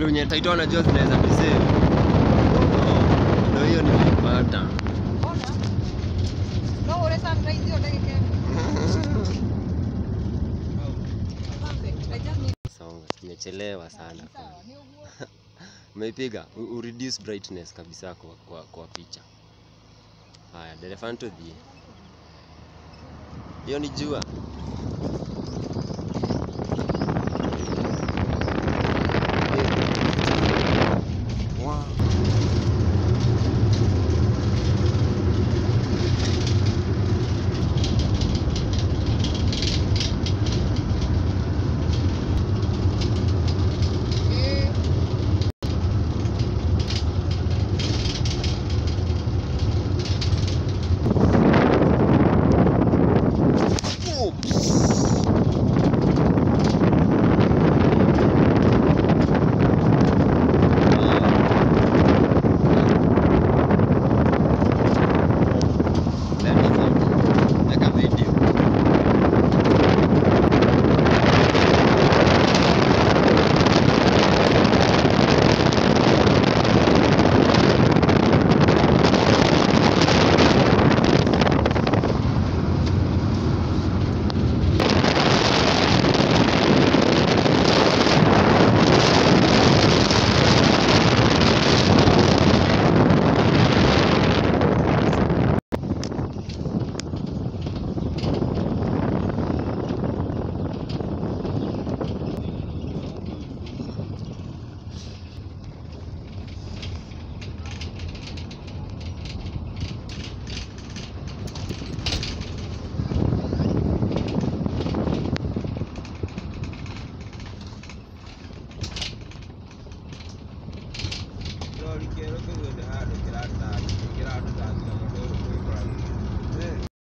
Ndio nye title anajua zinaweza kusave. Ndio hiyo nimepata. Ona. No ore sunrise hiyo ndege kema. Nimechelewa sana. Umeipiga reduce brightness kabisa kwa picha. Haya, dereva ntudhie. Hiyo ni jua. Quiero que